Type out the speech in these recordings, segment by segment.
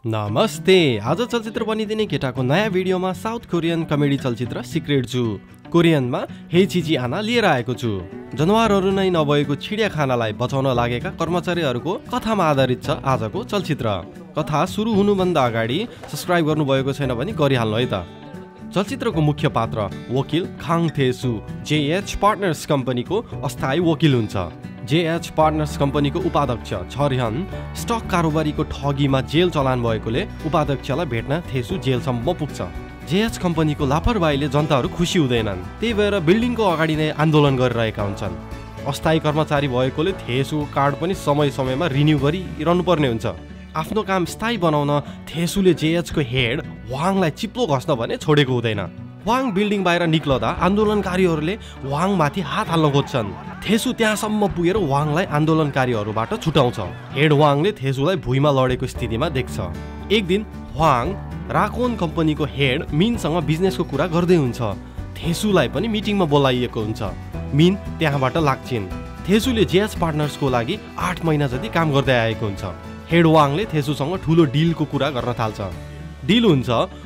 नमस्ते। आज चलचित्र बनिदिने केटाको नयाँ भिडियोमा साउथ कोरियन कमेडी चलचित्र सिक्रेट जू कोरियनमा हेचिजी आना लिएर आएको छु। जनावरहरू नै नभएको चिडियाखानालाई बचाउन लागेका कर्मचारीहरूको कथामा आधारित छ आजको चलचित्र। कथा सुरु हुनुभन्दा अगाडि सब्स्क्राइब गर्नुभएको छैन भने गरिहाल्नु है त। चलचित्रको मुख्य पात्र वकिल खाङ थेसु जेएच पार्टनर्स कम्पनीको अस्थायी वकिल हुन्छ। जेएच पार्टनर्स कम्पनीको उपाध्यक्ष छर्यन स्टक कारोबारीको ठगीमा जेल चलान भएकोले उपाध्यक्षलाई भेट्न थेसु जेलसम्म पुग्छ। जेएच कम्पनीको लापरवाहीले जनताहरू खुसी हुँदैनन्, त्यही भएर बिल्डिङको अगाडि नै आन्दोलन गरिरहेका हुन्छन्। अस्थायी कर्मचारी भएकोले थेसुको कार्ड पनि समय समयमा रिन्यू गरिरहनु पर्ने हुन्छ। आफ्नो काम स्थायी बनाउन थेसुले जेएचको हेड वाङलाई चिप्लो घस्न भने छोडेको हुँदैन। वाङ बिल्डिङ बाहिर निक्लदा आन्दोलनकारीहरूले वाङमाथि हात हाल्न खोज्छन्। थेसु त्यहाँसम्म पुगेर वाङलाई आन्दोलनकारीहरूबाट छुटाउँछ। हेड वाङले थेसुलाई भुइँमा लडेको स्थितिमा देख्छ। एक दिन वाङ राकोन कम्पनीको हेड मिनसँग बिजनेसको कुरा गर्दै हुन्छ। थेसुलाई पनि मिटिङमा बोलाइएको हुन्छ। मिन त्यहाँबाट लाग्छिन्। थेसुले जेएच पार्टनर्सको लागि 8 महिना जति काम गर्दै आएको हुन्छ। हेड वाङले थेसुसँग ठुलो डिलको कुरा गर्न थाल्छ। डिल हुन्छ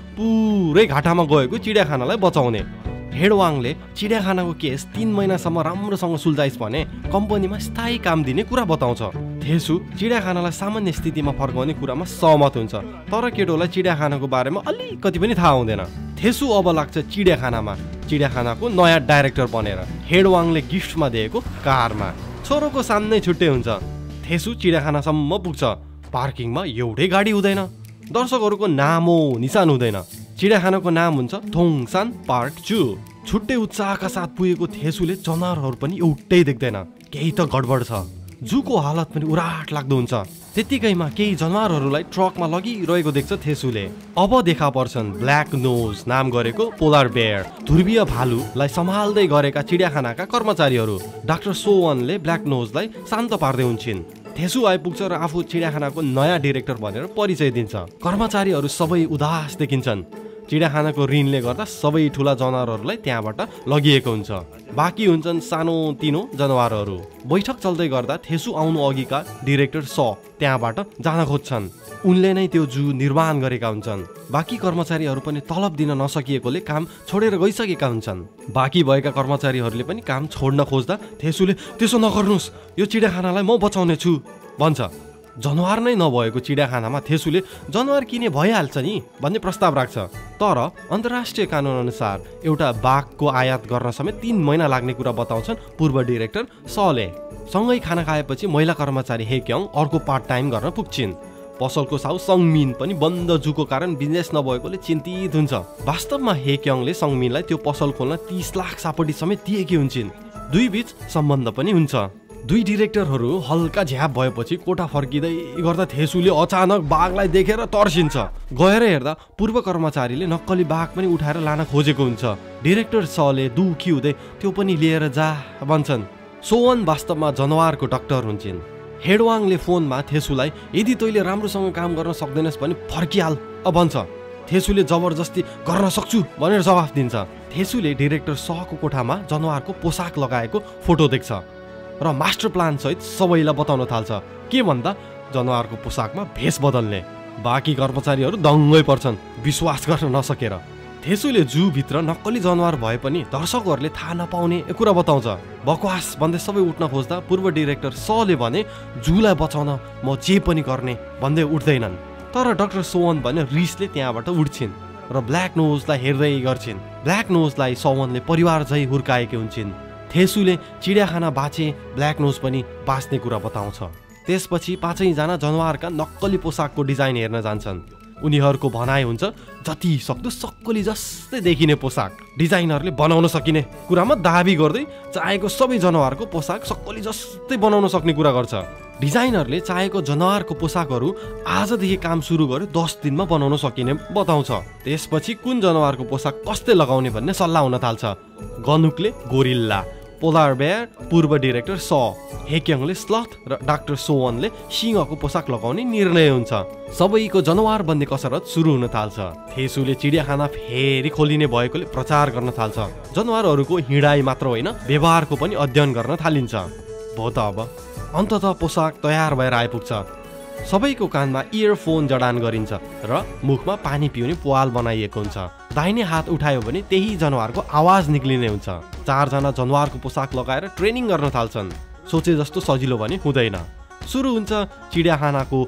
पुरै घाटामा गएको चिडियाखानालाई बचाउने। हेड वाङले चिडियाखानाको केस 3 महिनासम्म राम्रोसँग सुल्झाइस् भने कम्पनीमा स्थायी काम दिने कुरा बताउँछ। थेसु चिडियाखानालाई सामान्य स्थितिमा फर्काउने कुरामा सहमत हुन्छ, तर केटोलाई चिडियाखानाको बारेमा अलिकति पनि थाहा हुँदैन। थेसु अब लाग्छ चिडियाखानाको नयाँ डाइरेक्टर बनेर हेड वाङले गिफ्टमा दिएको कारमा। छोरोको सामनै छुट्टै हुन्छ। थेसु चिडियाखानासम्म पुग्छ। पार्किङमा एउटै गाडी हुँदैन, दर्शकहरूको नामो निशान हुँदैन। चिडियाखानाको नाम हुन्छ थोङसान पार्क जू। छुट्टै उत्साहका साथ पुगेको थेसुले जनावरहरू पनि एउटै देख्दैन, केही त गडबड छ। जूको हालत पनि उराट लाग्दो हुन्छ। त्यतिकैमा केही जनावरहरूलाई ट्रकमा लगिरहेको देख्छ थेसुले। अब देखा पर्छन् ब्ल्याक नोज नाम गरेको पोलर बेयर। ध्रुवीय भालुलाई सम्हाल्दै गरेका चिडियाखानाका कर्मचारीहरू। डाक्टर सोवनले ब्ल्याक नोजलाई शान्त पार्दै हुन्छन्। थेसु आइपुग्छ र आफू चिडियाखानाको नयाँ डिरेक्टर भनेर परिचय दिन्छ। कर्मचारीहरू सबै उदास देखिन्छन्। चिडियाखानाको ऋणले गर्दा सबै ठुला जनावरहरूलाई त्यहाँबाट लगिएको हुन्छ। बाँकी हुन्छन् सानो तिनो जनावरहरू। बैठक चल्दै गर्दा थेसु आउनु अघिका डिरेक्टर त्यहाँबाट जान खोज्छन्। उनले नै त्यो जू निर्माण गरेका हुन्छन्। बाँकी कर्मचारीहरू पनि तलब दिन नसकिएकोले काम छोडेर गइसकेका हुन्छन्। बाँकी भएका कर्मचारीहरूले पनि काम छोड्न खोज्दा थेसुले त्यसो नगर्नुहोस्, यो चिडियाखानालाई म बचाउने छु भन्छ। जनावर नै नभएको चिडियाखानामा थेसुले जनावर किने भइहाल्छ नि भन्ने प्रस्ताव राख्छ। तर अन्तर्राष्ट्रिय कानुन अनुसार एउटा बाघको आयात गर्न समेत 3 महिना लाग्ने कुरा बताउँछन् पूर्व डिरेक्टर ले। सँगै खाना खाएपछि महिला कर्मचारी हेक्योङ अर्को पार्ट टाइम गर्न पुग्छिन्। पसलको साउ सङमिन पनि बन्द जूको कारण बिजनेस नभएकोले चिन्तित हुन्छ। वास्तवमा हेक्योङले सङमिनलाई त्यो पसल खोल्न 30 लाख सापटी समेत दिएकी हुन्छन्। दुई बीच सम्बन्ध पनि हुन्छ। दुई डिरेक्टरहरू हल्का झ्याप भएपछि कोठा फर्किँदै गर्दा थेसुले अचानक बाघलाई देखेर तर्सिन्छ। गएर हेर्दा पूर्व कर्मचारीले नक्कली बाघ पनि उठाएर लान खोजेको हुन्छ। डिरेक्टर ले दुखी हुँदै त्यो पनि लिएर जा भन्छन्। सोवन वास्तवमा जनावरको डाक्टर हुन्छन्। हेडवाङले फोनमा थेसुलाई यदि तैँले राम्रोसँग काम गर्न सक्दैनस् भने फर्किहाल भन्छ। थेसुले जबरजस्ती गर्न सक्छु भनेर जवाफ दिन्छ। थेसुले डिरेक्टर को कोठामा जनावरको पोसाक लगाएको फोटो देख्छ र मास्टर प्लान सहित सबैलाई बताउन थाल्छ। के भन्दा जनावरको पोसाकमा भेष बदल्ने। बाँकी कर्मचारीहरू दङ्गै पर्छन् विश्वास गर्न नसकेर। थेसुले जू भित्र नक्कली जनावर भए पनि दर्शकहरूले थाहा नपाउने कुरा बताउँछ। बकवास भन्दै सबै उठ्न खोज्दा पूर्व डिरेक्टर ले भने जूलाई बचाउन म जे पनि गर्ने भन्दै उठ्दैनन्। तर डाक्टर सोवन भने रिसले त्यहाँबाट उठ्छिन् र ब्ल्याक नोजलाई हेर्दै गर्छिन्। ब्ल्याक नोजलाई सोवनले परिवार झै हुर्काएकी हुन्छन्। थेसुले चिडियाखाना बाँचे, ब्ल्याक नोज पनि बाँच्ने कुरा बताउँछ। त्यसपछि 5 जना जनावरका नक्कली पोसाकको डिजाइन हेर्न जान्छन्। उनीहरूको भनाइ हुन्छ जति सक्दो सक्कली जस्तै देखिने पोसाक डिजाइनरले बनाउन सकिने कुरामा दाबी गर्दै चाहेको सबै जनावरको पोसाक सक्कली जस्तै बनाउन सक्ने कुरा गर्छ। डिजाइनरले चाहेको जनावरको पोसाकहरू आजदेखि काम सुरु गरे 10 दिनमा बनाउन सकिने बताउँछ। त्यसपछि कुन जनावरको पोसाक कस्तै लगाउने भन्ने सल्लाह हुन थाल्छ। गनुकले गोरिल्ला, पोलर बेयर पूर्व डिरेक्टर हेक्योङले स्लथ र डाक्टर सोवनले सिंहको पोसाक लगाउने निर्णय हुन्छ। सबैको जनावर बन्ने कसरत सुरु हुन थाल्छ। थेसुले चिडियाखाना फेरि खोलिने भएकोले प्रचार गर्न थाल्छ। जनावरहरूको हिँडाइ मात्र होइन व्यवहारको पनि अध्ययन गर्न थालिन्छ। भो त अब अन्ततः पोसाक तयार भएर आइपुग्छ। सबैको कानमा इयरफोन जडान गरिन्छ र मुखमा पानी पिउने प्वाल बनाइएको हुन्छ। दाहिने हात उठायो भने त्यही जनावरको आवाज निक्लिने हुन्छ। 4 जना जनावरको पोसाक लगाएर ट्रेनिङ गर्न थाल्छन्। सोचे जस्तो सजिलो भने हुँदैन। सुरु हुन्छ चिडियाखानाको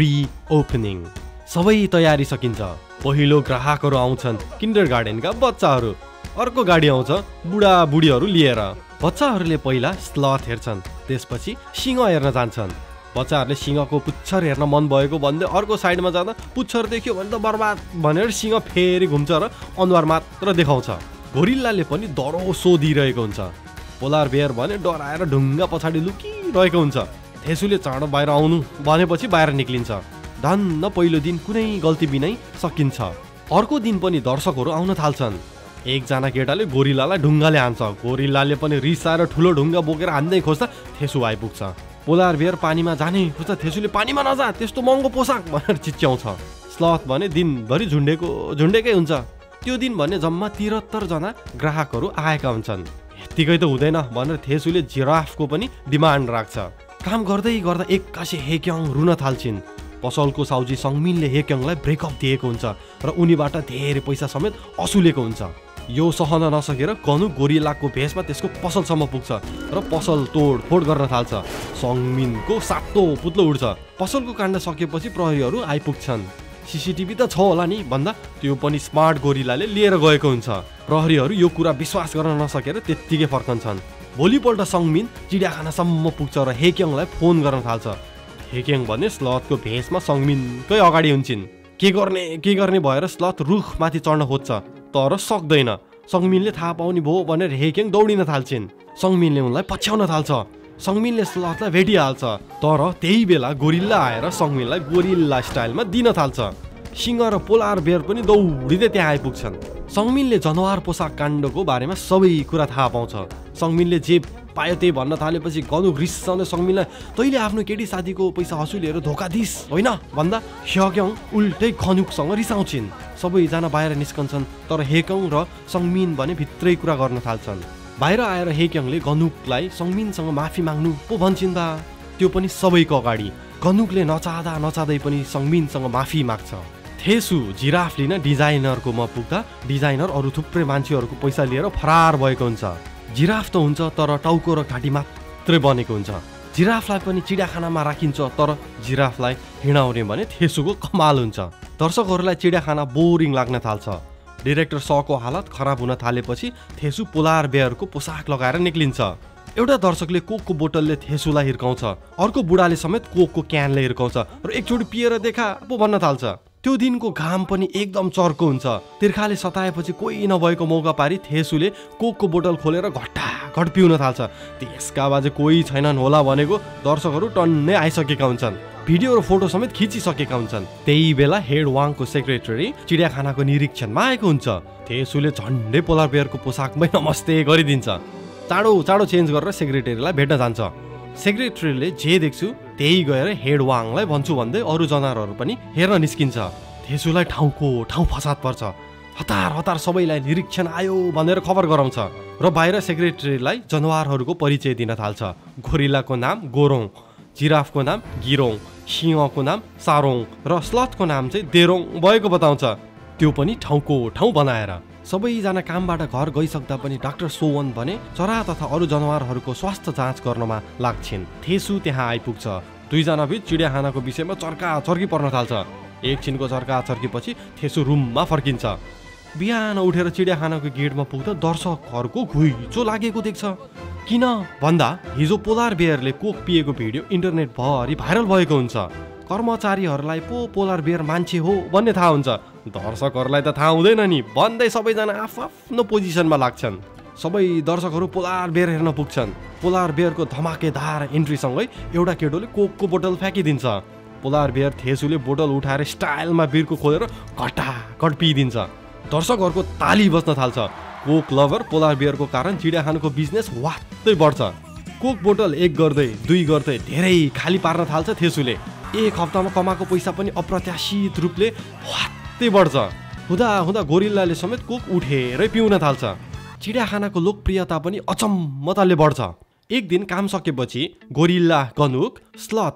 रिओपनिङ। सबै तयारी सकिन्छ। पहिलो ग्राहकहरू आउँछन्, किन्डरगार्टनका बच्चाहरू। अर्को गाडी आउँछ बुढाबुढीहरू लिएर। बच्चाहरूले पहिला स्लथ हेर्छन्, त्यसपछि सिंह हेर्न जान्छन्। बच्चाहरूले सिंहको पुच्छर हेर्न मन भएको भन्दै अर्को साइडमा जाँदा पुच्छर देख्यो भने त बर्बाद भनेर सिंह फेरि घुम्छ र अनुहार मात्र देखाउँछ। गोरिल्लाले पनि डरो सोधिरहेको हुन्छ। पोलार बेयर भने डराएर ढुङ्गा पछाडि लुकिरहेको हुन्छ। थेसुले चाँडो बाहिर आउनु भनेपछि बाहिर निक्लिन्छ। धन्न पहिलो दिन कुनै गल्ती बिनै सकिन्छ। अर्को दिन पनि दर्शकहरू आउन थाल्छन्। एकजना केटाले गोरिल्लालाई ढुङ्गाले हान्छ। गोरिल्लाले पनि रिसाएर ठुलो ढुङ्गा बोकेर हान्दै खोज्दा थेसु आइपुग्छ। पोलार बेयर पानीमा जाने खोज्दा थेसुले पानीमा नजा, त्यस्तो महँगो पोसाक भनेर चिच्याउँछ। स्लथ भने दिनभरि झुन्डेकै हुन्छ। त्यो दिन भने जम्मा 73 जना ग्राहकहरू आएका हुन्छन्। यत्तिकै त हुँदैन भनेर थेसुले जिराफको पनि डिमान्ड राख्छ। काम गर्दै गर्दा एक्कासी हेक्याङ रुन थाल्छिन्। पसलको साउजी सङमिनले हेक्याङलाई ब्रेकअप दिएको हुन्छ र उनीबाट धेरै पैसा समेत असुलेको हुन्छ। यो सहन नसकेर गनु गोरिल्लाको भेषमा त्यसको पसलसम्म पुग्छ र पसल तोडफोड गर्न थाल्छ। सङमिनको सातो पुत्लो उड्छ। पसलको काण्ड सकेपछि प्रहरीहरू आइपुग्छन्। सीसीटीभी त छ होला नि भन्दा त्यो पनि स्मार्ट गोरिल्लाले लिएर गएको हुन्छ। प्रहरीहरू यो कुरा विश्वास गर्न नसकेर त्यत्तिकै फर्कन्छन्। भोलिपल्ट सङमिन चिडियाखानासम्म पुग्छ र हेक्याङलाई फोन गर्न थाल्छ। हेक्याङ भने स्लथको भेषमा सङमिनकै अगाडि हुन्छन्। के गर्ने भएर स्लथ रुखमाथि चढ्न खोज्छ तर सक्दैन। सङमिनले थाहा पाउने भयो भनेर हेक्याङ दौडिन थाल्छिन्। सङमिनले उनलाई पछ्याउन थाल्छ। सङमिनले स्लथलाई भेटिहाल्छ तर त्यही बेला गोरिल्ला आएर सङमिनलाई गोरिल्ला स्टाइलमा दिन थाल्छ। सिंह र पोलार बेयर पनि दौडिँदै त्यहाँ आइपुग्छन्। सङमिनले जनावर पोसाक काण्डको बारेमा सबै कुरा थाहा पाउँछ। सङमिनले जे पायो त्यही भन्न थालेपछि गनु रिसाउने सङमिनलाई तैँले आफ्नो केटी साथीको पैसा असुलेर धोका दिस होइन भन्दा हेक्याङ उल्टै खनुकसँग रिसाउँछिन्। सबैजना बाहिर निस्कन्छन् तर हेक्याङ र सङमिन भने भित्रै कुरा गर्न थाल्छन्। बाहिर आएर हेक्याङले गनुकलाई सङमिनसँग माफी माग्नु पो भन्छन् त, त्यो पनि सबैको अगाडि। गनुकले नचाहँदै पनि सङमिनसँग माफी माग्छ। थेसु जिराफ लिन डिजाइनरकोमा पुग्दा डिजाइनर अरू थुप्रै मान्छेहरूको पैसा लिएर फरार भएको हुन्छ। जिराफ त हुन्छ तर टाउको र घाँटी मात्रै बनेको हुन्छ। जिराफलाई पनि चिडियाखानामा राखिन्छ तर जिराफलाई हिँडाउने भने थेसुको कमाल हुन्छ। दर्शकहरूलाई चिडियाखाना बोरिङ लाग्न थाल्छ। डिरेक्टर सको हालत खराब हुन थालेपछि थेसु पोलार बेयरको पोसाक लगाएर निक्लिन्छ। एउटा दर्शकले कोकको बोतलले थेसुलाई हिर्काउँछ। अर्को बुढाले समेत कोकको क्यानले हिर्काउँछ र एकचोटि पिएर देखा पो भन्न थाल्छ। त्यो दिनको घाम पनि एकदम चर्को हुन्छ। तिर्खाले सताएपछि कोही नभएको मौका पारी थेसुले कोकको बोतल खोलेर घटाघट पिउन थाल्छ। त्यसका बाजे कोही छैनन् होला भनेको दर्शकहरू टन्नै आइसकेका हुन्छन्। भिडियो र फोटो समेत खिचिसकेका हुन्छन्। त्यही बेला हेड वाङको सेक्रेटरी चिडियाखानाको निरीक्षणमा आएको हुन्छ। थेसुले झन्डै पोलार बेयरको पोसाकमै नमस्ते गरिदिन्छ। चाँडो चेन्ज गरेर सेक्रेटरीलाई भेट्न जान्छ। सेक्रेटरीले जे देख्छु त्यही गएर हेड वाङलाई भन्छु भन्दै अरू जनावरहरू पनि हेर्न निस्किन्छ। थेसुलाई ठाउँको ठाउँ फसाद पर्छ। हतार सबैलाई निरीक्षण आयो भनेर खबर गराउँछ र बाहिर सेक्रेटरीलाई जनावरहरूको परिचय दिन थाल्छ। गोरिल्लाको नाम गोरोङ, जिराफको नाम गिरोङ, सिंहको नाम सारोङ र स्लथको नाम चाहिँ देरोङ भएको बताउँछ। त्यो पनि ठाउँको ठाउँ बनाएर। सबैजना कामबाट घर गइसक्दा पनि डाक्टर सोवन भने चरा तथा अरू जनावरहरूको स्वास्थ्य जाँच गर्नमा लाग्छिन्। थेसु त्यहाँ आइपुग्छ। दुईजना बिच चिडियाखानाको विषयमा चर्काचर्की पर्न थाल्छ। एकछिनको चर्काचर्कीपछि थेसु रुममा फर्किन्छ। बिहान उठेर चिडियाखानाको गेटमा पुग्दा दर्शकहरूको घुइँचो लागेको देख्छ। किन भन्दा हिजो पोलार बेयरले कोक पिएको भिडियो इन्टरनेटभरि भाइरल भएको हुन्छ। कर्मचारीहरूलाई पो पोलार बेयर मान्छे हो भन्ने थाहा हुन्छ। दर्शकहरूलाई त थाहा हुँदैन नि भन्दै सबैजना आफ्नो पोजिसनमा लाग्छन्। सबै दर्शकहरू पोलार बेयर हेर्न पुग्छन्। पोलार बेयरको धमाकेदार एन्ट्रीसँगै एउटा केटोले कोकको बोतल फ्याँकिदिन्छ। पोलार बेयर थेसुले बोतल उठाएर स्टाइलमा बिर्को खोलेर घटाघट पिइदिन्छ। दर्शकहरूको ताली बज्न थाल्छ। कोक लभर पोलार बेयरको कारण चिडियाखानाको बिजनेस वात्तै बढ्छ। कोक बोतल 1 गर्दै 2 गर्दै धेरै खाली पार्न थाल्छ थेसुले। एक हप्तामा कमाएको पैसा पनि अप्रत्याशित रूपले वात्तै बढ्छ। हुँदा गोरिल्लाले समेत कोक उठेरै पिउन थाल्छ। चिडियाखानाको लोकप्रियता पनि अचम्मताले बढ्छ। एक दिन काम सकेपछि गोरिल्ला, गनुक, स्लथ,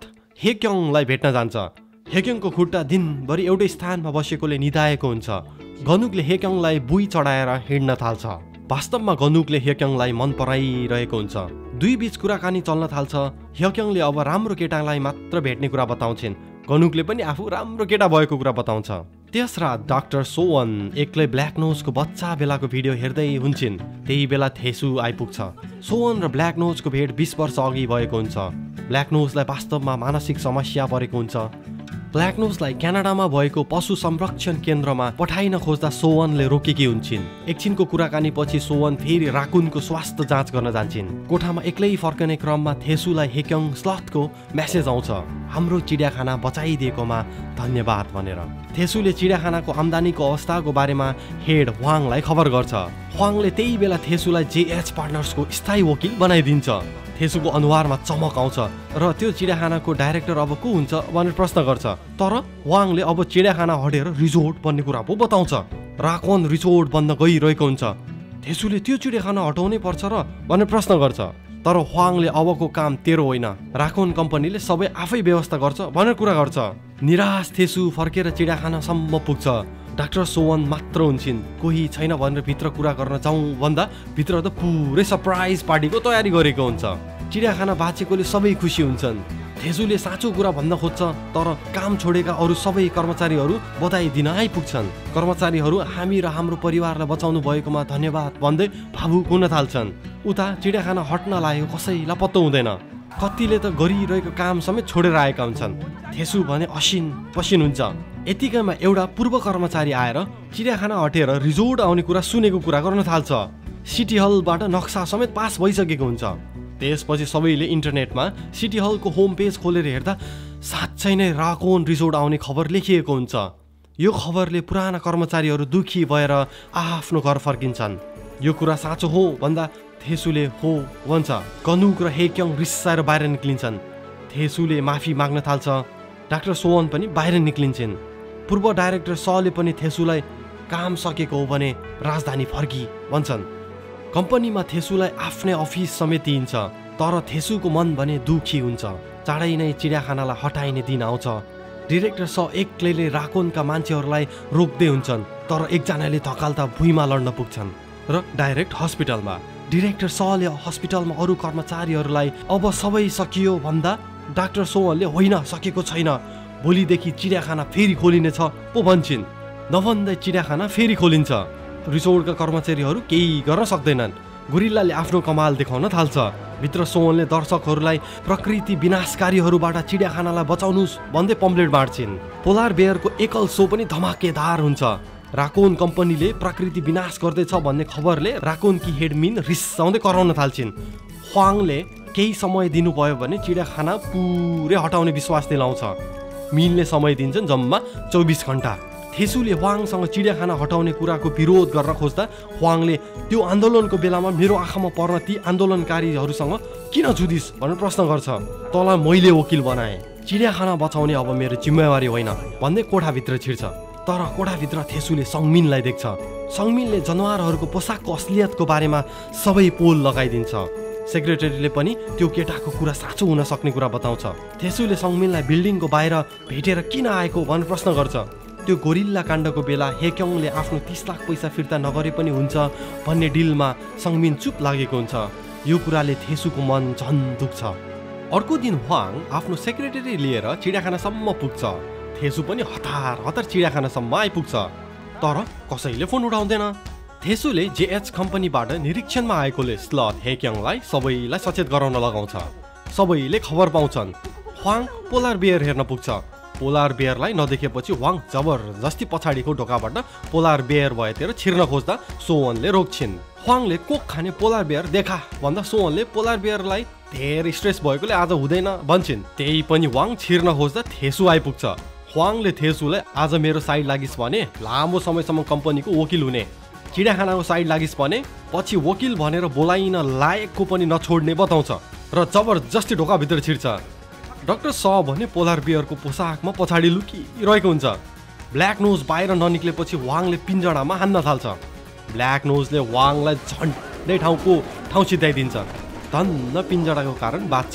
हेक्योङलाई भेट्न जान्छ। हेक्योङको खुट्टा दिनभरि एउटै स्थानमा बसेकोले निदाएको हुन्छ। गनुकले हेक्योङलाई बुई चढाएर हिँड्न थाल्छ। वास्तवमा गनुकले हेक्योङलाई मन पराइरहेको हुन्छ। दुई बीच कुराकानी चल्न थाल्छ। हेक्योङले अब राम्रो केटालाई मात्र भेट्ने कुरा बताउँछिन्। गनुकले पनि आफू राम्रो केटा भएको कुरा बताउँछ। त्यस रात डाक्टर सोवन एक्लै ब्ल्याक नोजको बच्चा बेलाको भिडियो हेर्दै हुन्छन्। त्यही बेला थेसु आइपुग्छ। सोवन र ब्ल्याक नोजको भेट 20 वर्ष अघि भएको हुन्छ। ब्ल्याक नोजलाई वास्तवमा मानसिक समस्या परेको हुन्छ। ब्ल्याक नोजलाई क्यानाडामा भएको पशु संरक्षण केन्द्रमा पठाइन खोज्दा सोवनले रोकेकी हुन्छन्। एकछिनको कुराकानी पछि सोवन फेरि राकुनको स्वास्थ्य जाँच गर्न जान्छन्। कोठामा एक्लै फर्कने क्रममा थेसुलाई हेक्योङ स्लथको मेसेज आउँछ, हाम्रो चिडियाखाना बचाइदिएकोमा धन्यवाद भनेर। थेसुले चिडियाखानाको आम्दानीको अवस्थाको बारेमा हेड ह्वाङलाई खबर गर्छ। ह्वाङले त्यही बेला थेसुलाई जेएच पार्टनर्सको स्थायी वकिल बनाइदिन्छ। थेसुको अनुहारमा चमक आउँछ र त्यो चिडियाखानाको डाइरेक्टर अब को हुन्छ भनेर प्रश्न गर्छ। तर ह्वाङले अब चिडियाखाना हटेर रिजोर्ट बन्ने कुरा पो बताउँछ। राकोन रिजोर्ट बन्न गइरहेको हुन्छ। थेसुले त्यो चिडियाखाना हटाउनै पर्छ र भनेर प्रश्न गर्छ। तर ह्वाङले अबको काम तेरो होइन, राकोन कम्पनीले सबै आफै व्यवस्था गर्छ भनेर कुरा गर्छ। निराश थेसु फर्केर चिडियाखानासम्म पुग्छ। डाक्टर सोवन मात्र हुन्छन्। कोही छैन भनेर भित्र कुरा गर्न जाउँ भन्दा भित्र त पुरै सरप्राइज पार्टीको तयारी गरेको हुन्छ। चिडियाखाना बाँचेकोले सबै खुसी हुन्छन्। थेसुले साँचो कुरा भन्न खोज्छ तर काम छोडेका अरू सबै कर्मचारीहरू बधाई दिन आइपुग्छन्। कर्मचारीहरू हामी र हाम्रो परिवारलाई बचाउनु भएकोमा धन्यवाद भन्दै भावुक हुन थाल्छन्। उता चिडियाखाना हट्न लागेको कसैलाई पत्तो हुँदैन। कतिले त गरिरहेको काम समेत छोडेर आएका हुन्छन्। थेसु भने असिन पसिन हुन्छ। यतिकैमा एउटा पूर्व कर्मचारी आएर चिडियाखाना हटेर रिजोर्ट आउने कुरा सुनेको कुरा गर्न थाल्छ। सिटी हलबाट नक्सा समेत पास भइसकेको हुन्छ। त्यसपछि सबैले इन्टरनेटमा सिटी हलको होम पेज खोलेर हेर्दा साँच्चै नै राकोन रिजोर्ट आउने खबर लेखिएको हुन्छ। यो खबरले पुराना कर्मचारीहरू दुखी भएर आफ्नो घर फर्किन्छन्। यो कुरा साँचो हो भन्दा थेसुले हो भन्छ। गनुक र हेक्योङ रिसाएर बाहिर निक्लिन्छन्। थेसुले माफी माग्न थाल्छ। डाक्टर सोवन पनि बाहिर निक्लिन्छन्। पूर्व डाइरेक्टर सले पनि थेसुलाई काम सकेको हो भने राजधानी फर्की भन्छन्। कम्पनीमा थेसुलाई आफ्नै अफिस समेत दिइन्छ। तर थेसुको मन भने दुखी हुन्छ। चाँडै नै चिडियाखानालाई हटाइने दिन आउँछ। डिरेक्टर स एक्लैले राकोनका मान्छेहरूलाई रोक्दै हुन्छन्। तर एकजनाले धकाल्दा भुइँमा लड्न पुग्छन् र डाइरेक्ट हस्पिटलमा। डिरेक्टर सले हस्पिटलमा अरू कर्मचारीहरूलाई अब सबै सकियो भन्दा डाक्टर सोवनले होइन सकेको छैन, भोलिदेखि चिडियाखाना फेरि खोलिनेछ पो भन्छन्। नभन्दै चिडियाखाना फेरि खोलिन्छ। रिसोर्टका कर्मचारीहरू केही गर्न सक्दैनन्। गुरिल्लाले आफ्नो कमाल देखाउन थाल्छ। भित्र सोवनले दर्शकहरूलाई प्रकृति विनाशकारीहरूबाट चिडियाखानालाई बचाउनुहोस् भन्दै पम्पलेट बाँड्छिन्। पोलार बेयरको एकल सो पनि धमाकेदार हुन्छ। राकोन कम्पनीले प्रकृति विनाश गर्दैछ भन्ने खबरले राकोनकी हेडमिन रिसाउँदै कराउन थाल्छिन्। ह्वाङले केही समय दिनुभयो भने चिडियाखाना पुरै हटाउने विश्वास दिलाउँछ। मिनले समय दिन्छन् जम्मा 24 घण्टा। थेसुले ह्वाङसँग चिडियाखाना हटाउने कुराको विरोध गर्न खोज्दा ह्वाङले त्यो आन्दोलनको बेलामा मेरो आँखामा पर्न ती आन्दोलनकारीहरूसँग किन जुधिस भनेर प्रश्न गर्छ। तँलाई मैले वकिल बनाएँ, चिडियाखाना बचाउने अब मेरो जिम्मेवारी होइन भन्दै कोठाभित्र छिर्छ। तर कोठाभित्र थेसुले सङमिनलाई देख्छ। सङमिनले जनावरहरूको पोसाकको असलियतको बारेमा सबै पोल लगाइदिन्छ। सेक्रेटरीले पनि त्यो केटाको कुरा साँचो हुन सक्ने कुरा बताउँछ। थेसुले सङमिनलाई बिल्डिङको बाहिर भेटेर किन आएको भनेर प्रश्न गर्छ। त्यो गोरिल्ला काण्डको बेला हेक्योङले आफ्नो 30 लाख पैसा फिर्ता नगरे पनि हुन्छ भन्ने डिलमा सङमिन चुप लागेको हुन्छ। यो कुराले थेसुको मन झन् दुख्छ। अर्को दिन ह्वाङ आफ्नो सेक्रेटरी लिएर चिडियाखानासम्म पुग्छ। थेसु पनि हतार हतार चिडियाखानासम्म आइपुग्छ। तर कसैले फोन उठाउँदैन। थेसुले जेएच कम्पनीबाट निरीक्षणमा आएकोले स्लथ हेक्योङलाई सबैलाई सचेत गराउन लगाउँछ। सबैले खबर पाउँछन्। ह्वाङ पोलार बेयर हेर्न पुग्छ। पोलार बेयरलाई नदेखेपछि ह्वाङ जबरजस्ती पछाडिको ढोकाबाट पोलार बेयर भएतिर छिर्न खोज्दा सोवनले रोक्छिन्। ह्वाङले कोक खाने पोलार बेयर देखा भन्दा सोवनले पोलार बेयरलाई धेरै स्ट्रेस भएकोले आज हुँदैन भन्छन्। त्यही पनि ह्वाङ छिर्न खोज्दा थेसु आइपुग्छ। ह्वाङले थेसुलाई आज मेरो साइड लागिस् भने लामो समयसम्म कम्पनीको वकिल हुने, चिडियाखानाको साइड लागिस् भने पछि वकिल भनेर बोलाइन लायकको पनि नछोड्ने बताउँछ र जबरजस्ती ढोकाभित्र छिर्छ। डाक्टर स भने पोलार बेयरको पोसाकमा पछाडि लुकिरहेको हुन्छ। ब्ल्याक नोज बाहिर ननिक्लेपछि ह्वाङले पिन्जडामा हान्न थाल्छ। ब्ल्याक नोजले ह्वाङलाई झन्डै ठाउँ सिधाइदिन्छ। धन्न पिन्जडाको कारण बाँच्छ।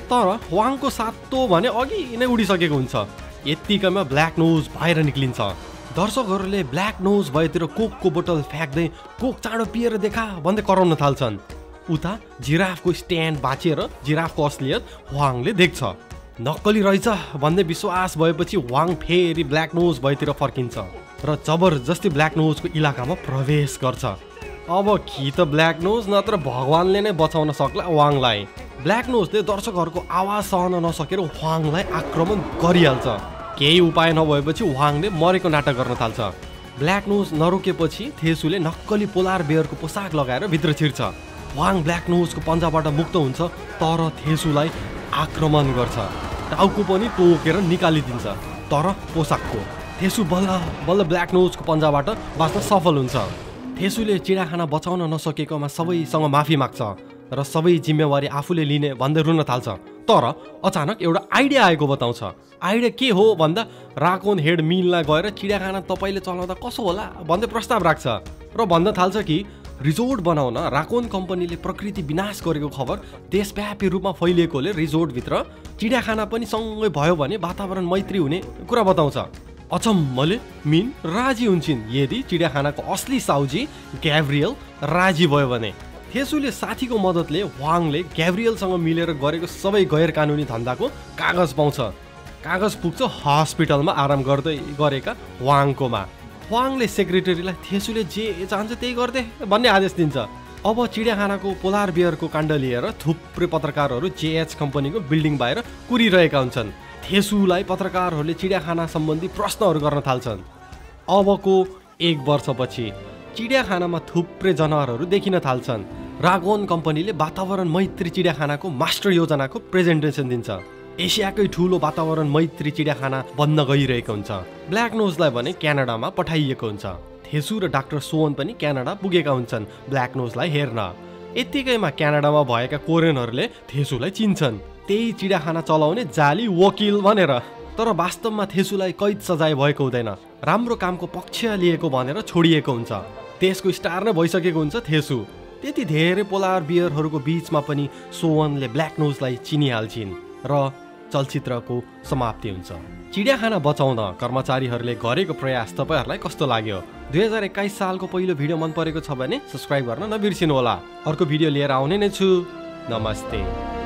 तर ह्वाङको सातो भने अघि नै उडिसकेको हुन्छ। यत्तिकैमा ब्ल्याक नोज बाहिर निक्लिन्छ। दर्शकहरूले ब्ल्याक नोज भएतिर कोकको बोतल फ्याँक्दै कोक चाँडो पिएर देखा भन्दै कराउन थाल्छन्। उता जिराफको स्ट्यान्ड बाँचिएर जिराफको असलियत ह्वाङले देख्छ। नक्कली रहेछ भन्ने विश्वास भएपछि ह्वाङ फेरि ब्ल्याक नोज भएतिर फर्किन्छ र जबरजस्ती ब्ल्याक नोजको इलाकामा प्रवेश गर्छ। अब कि त ब्ल्याक नोज नत्र भगवानले नै बचाउन सक्ला ह्वाङलाई। ब्ल्याक नोजले दर्शकहरूको आवाज सहन नसकेर ह्वाङलाई आक्रमण गरिहाल्छ। केही उपाय नभएपछि ह्वाङले मरेको नाटक गर्न थाल्छ। ब्ल्याक नोज नरोकेपछि थेसुले नक्कली पोलार बेयरको पोसाक लगाएर भित्र छिर्छ। ह्वाङ ब्ल्याक नोजको पन्जाबाट मुक्त हुन्छ तर थेसुलाई आक्रमण गर्छ। टाउको पनि टोकेर निकालिदिन्छ तर पोसाकको। थेसु बल्ल बल्ल ब्ल्याक नोजको पन्जाबाट बाँच्न सफल हुन्छ। थेसुले चिडियाखाना बचाउन नसकेकोमा सबैसँग माफी माग्छ र सबै जिम्मेवारी आफूले लिने भन्दै रुन थाल्छ। तर अचानक एउटा आइडिया आएको बताउँछ। आइडिया के हो भन्दा राकोन हेड मिललाई गएर चिडियाखाना तपाईँले चलाउँदा कसो होला भन्दै प्रस्ताव राख्छ र भन्न थाल्छ कि रिजोर्ट बनाउन राकोन कम्पनीले प्रकृति विनाश गरेको खबर देशव्यापी रूपमा फैलिएकोले रिजोर्टभित्र चिडियाखाना पनि सँगै भयो भने वातावरण मैत्री हुने कुरा बताउँछ। अचम्मले मिन राजी हुन्छन् यदि चिडियाखानाको असली साउजी ग्याब्रियल राजी भयो भने। थेसुले साथीको मद्दतले ह्वाङले ग्याब्रियलसँग मिलेर गरेको सबै गैर कानुनी धन्दाको कागज पाउँछ। कागज पुग्छ हस्पिटलमा आराम गर्दै गरेका ह्वाङकोमा। ह्वाङले सेक्रेटरीलाई थेसुले जे चाहन्छ त्यही गर्दे भन्ने आदेश दिन्छ। अब चिडियाखानाको पोलार बेयरको काण्ड लिएर थुप्रै पत्रकारहरू जेएच कम्पनीको बिल्डिङ बाहिर कुरिरहेका हुन्छन्। थेसुलाई पत्रकारहरूले चिडियाखाना सम्बन्धी प्रश्नहरू गर्न थाल्छन्। अबको 1 वर्षपछि चिडियाखानामा थुप्रै जनावरहरू देखिन थाल्छन्। रागोन कम्पनीले वातावरण मैत्री चिडियाखानाको मास्टर योजनाको प्रेजेन्टेसन दिन्छ। एसियाकै ठुलो वातावरण मैत्री चिडियाखाना बन्न गइरहेको हुन्छ। ब्ल्याक नोजलाई भने क्यानाडामा पठाइएको हुन्छ। थेसु र डाक्टर सोन पनि क्यानाडा पुगेका हुन्छन् ब्ल्याक नोजलाई हेर्न। यत्तिकैमा क्यानाडामा भएका कोरियनहरूले थेसुलाई चिन्छन्। त्यही चिडियाखाना चलाउने जाली वकिल भनेर। तर वास्तवमा थेसुलाई कैद सजाय भएको हुँदैन। राम्रो कामको पक्ष लिएको भनेर छोडिएको हुन्छ। त्यसको स्टार नै भइसकेको हुन्छ थेसु। त्यति धेरै पोलार बियरहरूको बीचमा पनि सोवनले ब्ल्याक नोजलाई चिनिहाल्छिन् र चलचित्रको समाप्ति हुन्छ। चिडियाखाना बचाउन कर्मचारीहरूले गरेको प्रयास तपाईहरुलाई कस्तो लाग्यो? 2021 सालको पहिलो भिडियो मन परेको छ भने सब्स्क्राइब गर्न नबिर्सिनु होला। अर्को भिडियो लिएर आउने नै छु। नमस्ते।